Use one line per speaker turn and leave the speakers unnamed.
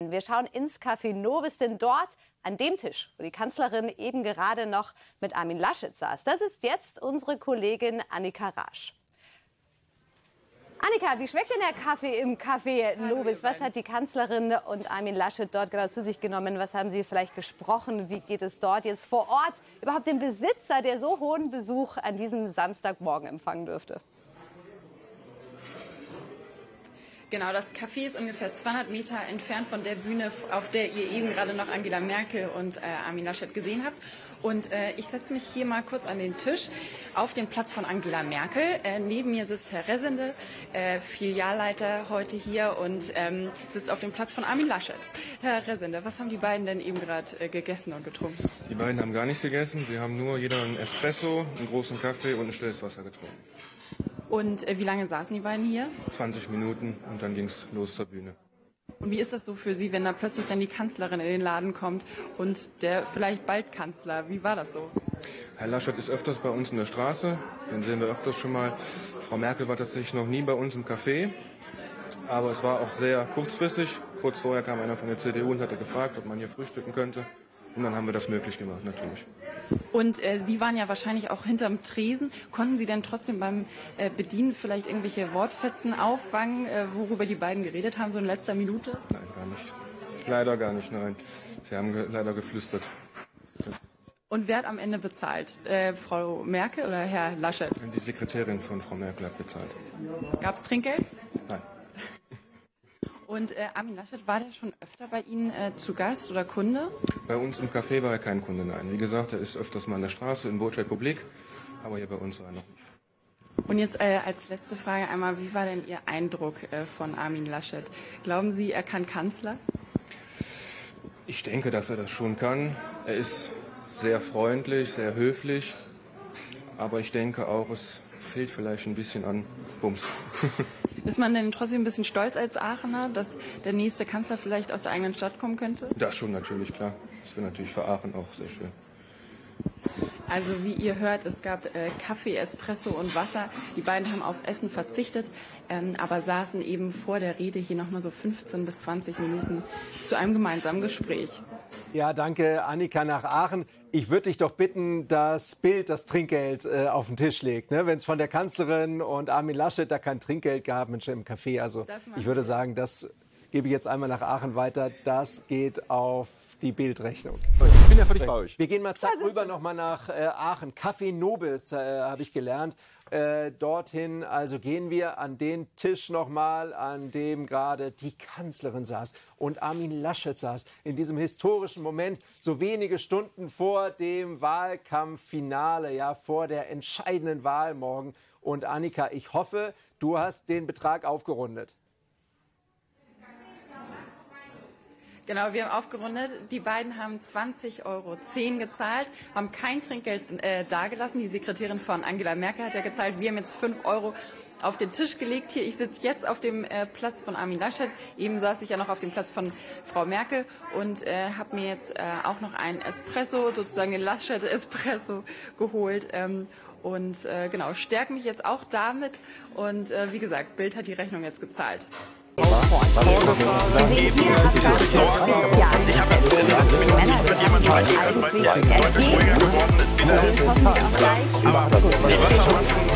Wir schauen ins Café Nobis, denn dort an dem Tisch, wo die Kanzlerin eben gerade noch mit Armin Laschet saß, das ist jetzt unsere Kollegin Annika Rasch. Annika, wie schmeckt denn der Kaffee im Café Nobis? Was hat die Kanzlerin und Armin Laschet dort genau zu sich genommen? Was haben sie vielleicht gesprochen? Wie geht es dort jetzt vor Ort überhaupt dem Besitzer, der so hohen Besuch an diesem Samstagmorgen empfangen dürfte?
Genau, das Café ist ungefähr 200 Meter entfernt von der Bühne, auf der ihr eben gerade noch Angela Merkel und Armin Laschet gesehen habt. Und ich setze mich hier mal kurz an den Tisch auf den Platz von Angela Merkel. Neben mir sitzt Herr Resende, Filialleiter heute hier, und sitzt auf dem Platz von Armin Laschet. Herr Resende, was haben die beiden denn eben gerade gegessen und getrunken?
Die beiden haben gar nichts gegessen. Sie haben nur jeder einen Espresso, einen großen Kaffee und ein stilles Wasser getrunken.
Und wie lange saßen die beiden hier?
20 Minuten und dann ging es los zur Bühne.
Und wie ist das so für Sie, wenn da plötzlich dann die Kanzlerin in den Laden kommt und der vielleicht bald Kanzler? Wie war das so?
Herr Laschet ist öfters bei uns in der Straße, den sehen wir öfters schon mal. Frau Merkel war tatsächlich noch nie bei uns im Café, aber es war auch sehr kurzfristig. Kurz vorher kam einer von der CDU und hatte gefragt, ob man hier frühstücken könnte. Und dann haben wir das möglich gemacht, natürlich.
Und Sie waren ja wahrscheinlich auch hinterm Tresen. Konnten Sie denn trotzdem beim Bedienen vielleicht irgendwelche Wortfetzen auffangen, worüber die beiden geredet haben, so in letzter Minute?
Nein, gar nicht. Leider gar nicht, nein. Sie haben leider geflüstert.
Und wer hat am Ende bezahlt? Frau Merkel oder Herr Laschet?
Die Sekretärin von Frau Merkel hat bezahlt.
Gab es Trinkgeld?
Nein.
Und Armin Laschet, war der schon öfter bei Ihnen zu Gast oder Kunde?
Bei uns im Café war er kein Kunde, nein. Wie gesagt, er ist öfters mal an der Straße in Burj Al Public, aber hier bei uns war er noch nicht.
Und jetzt als letzte Frage einmal, wie war denn Ihr Eindruck von Armin Laschet? Glauben Sie, er kann Kanzler?
Ich denke, dass er das schon kann. Er ist sehr freundlich, sehr höflich, aber ich denke auch, es fehlt vielleicht ein bisschen an Bums.
Ist man denn trotzdem ein bisschen stolz als Aachener, dass der nächste Kanzler vielleicht aus der eigenen Stadt kommen könnte?
Das schon natürlich, klar. Das wäre natürlich für Aachen auch sehr schön.
Also wie ihr hört, es gab Kaffee, Espresso und Wasser. Die beiden haben auf Essen verzichtet, aber saßen eben vor der Rede hier nochmal so 15 bis 20 Minuten zu einem gemeinsamen Gespräch.
Ja, danke, Annika nach Aachen. Ich würde dich doch bitten, das Bild, das Trinkgeld auf den Tisch legt. Ne? Wenn es von der Kanzlerin und Armin Laschet da kein Trinkgeld gab, Mensch, im Café. Also ich würde sagen, das gebe ich jetzt einmal nach Aachen weiter. Das geht auf die Bildrechnung.
Ich bin ja völlig bei euch.
Wir gehen mal zack rüber nochmal nach Aachen. Café Nobis habe ich gelernt. Dorthin also gehen wir an den Tisch nochmal, an dem gerade die Kanzlerin saß und Armin Laschet saß. In diesem historischen Moment, so wenige Stunden vor dem Wahlkampffinale, ja, vor der entscheidenden Wahl morgen. Und Annika, ich hoffe, du hast den Betrag aufgerundet.
Genau, wir haben aufgerundet. Die beiden haben 20,10 € gezahlt, haben kein Trinkgeld dagelassen. Die Sekretärin von Angela Merkel hat ja gezahlt. Wir haben jetzt 5 € auf den Tisch gelegt. Hier, ich sitze jetzt auf dem Platz von Armin Laschet. Eben saß ich ja noch auf dem Platz von Frau Merkel und habe mir jetzt auch noch einen Espresso, sozusagen den Laschet-Espresso geholt. Genau, stärke mich jetzt auch damit. Und wie gesagt, Bild hat die Rechnung jetzt gezahlt.
Sie sehen hier Männer, die eigentlich ergeben, den hoffen wir auch gleich.